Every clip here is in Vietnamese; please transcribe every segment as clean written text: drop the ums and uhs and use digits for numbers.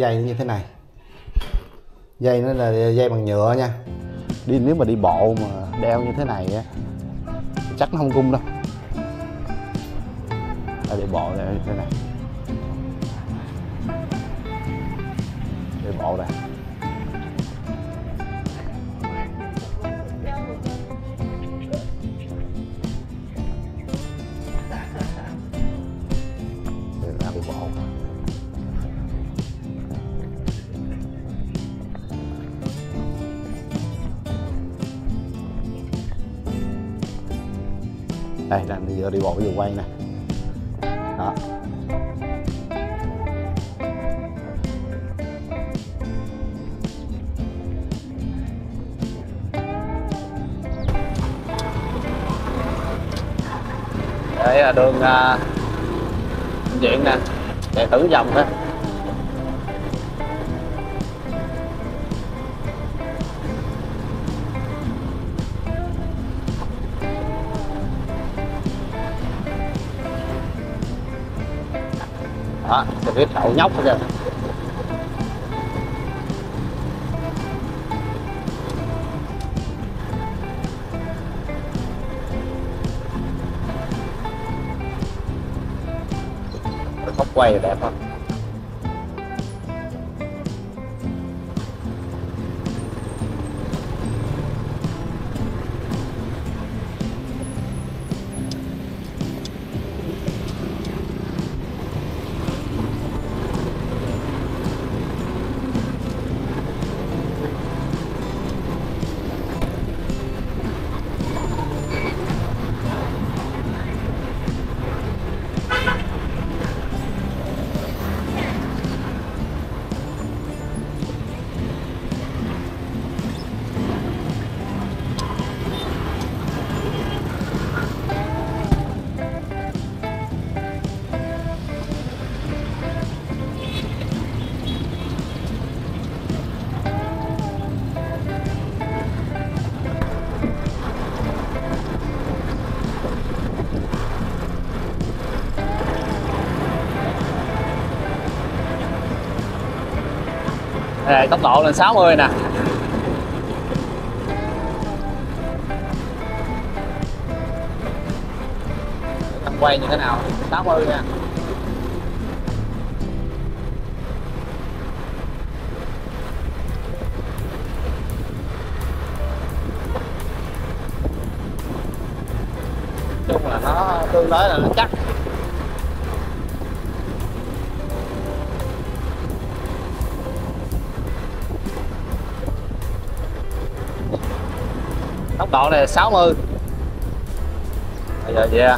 dây như thế này. Dây nó là dây bằng nhựa nha. Nếu mà đi bộ mà đeo như thế này á chắc nó không rung đâu. Đi bộ đeo như thế này. Đi bộ đây. Đi bộ. Đây đang giờ đi bộ vừa quay nè. Đó. Đây là đường viện nè, chạy thử vòng đó. Đó, xe buýt đậu nhóc hết trơn. Góc quay đẹp không? Đây, tốc độ lên 60 nè. Tầm quay như thế nào? 60 nha. Chung là nó tương đối là nó chắc. Tốc độ này là 60. Bây giờ về.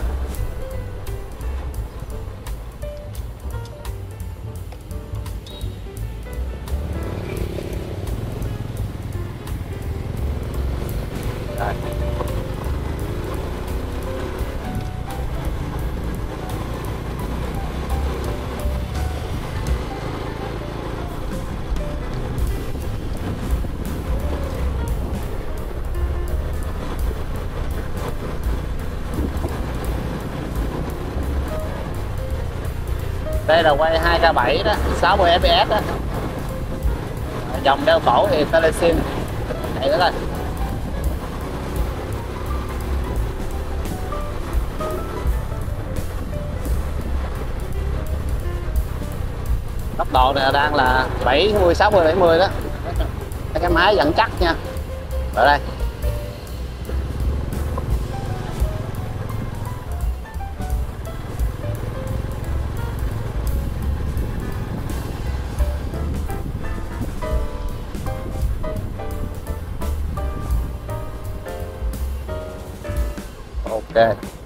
Đây. Đây là quay 2K7 đó, 60 fps đó. Dòng đeo cổ thì Telesim. Chạy nữa đây. Tốc độ này đang là 70, 60, 70 đó. Cái máy vẫn chắc nha. Ở đây. Ok.